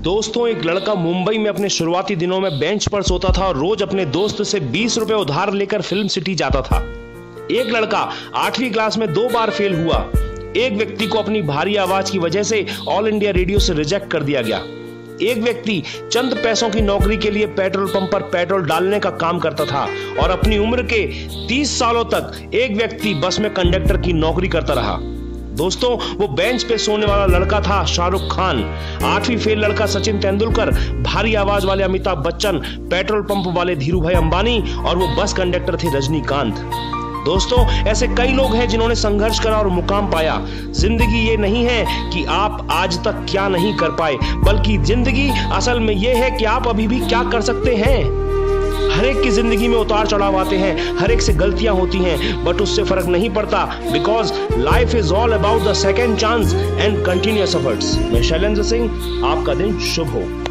दोस्तों, एक लड़का मुंबई में अपने शुरुआती दिनों में बेंच पर सोता था और रोज अपने दोस्त से 20 रुपए उधार लेकर फिल्म सिटी जाता था। एक लड़का 8वीं क्लास में 2 बार फेल हुआ। एक व्यक्ति को अपनी भारी आवाज की वजह से ऑल इंडिया रेडियो से रिजेक्ट कर दिया गया। एक व्यक्ति चंद पैसों की नौकरी के लिए पेट्रोल पंप पर पेट्रोल डालने का काम करता था और अपनी उम्र के 30 सालों तक एक व्यक्ति बस में कंडक्टर की नौकरी करता रहा। दोस्तों, वो बेंच पे सोने वाला लड़का था शाहरुख खान, 8वीं फेल लड़का सचिन तेंदुलकर, भारी आवाज वाले अमिताभ बच्चन, पेट्रोल पंप वाले धीरू भाई अंबानी और वो बस कंडक्टर थे रजनीकांत। दोस्तों, ऐसे कई लोग हैं जिन्होंने संघर्ष करा और मुकाम पाया। जिंदगी ये नहीं है कि आप आज तक क्या नहीं कर पाए, बल्कि जिंदगी असल में ये है कि आप अभी भी क्या कर सकते हैं। हर एक की जिंदगी में उतार चढ़ाव आते हैं, हर एक से गलतियां होती हैं, बट उससे फर्क नहीं पड़ता, because life is all about the second chance and continuous efforts. मैं शैलेंद्र सिंह, आपका दिन शुभ हो।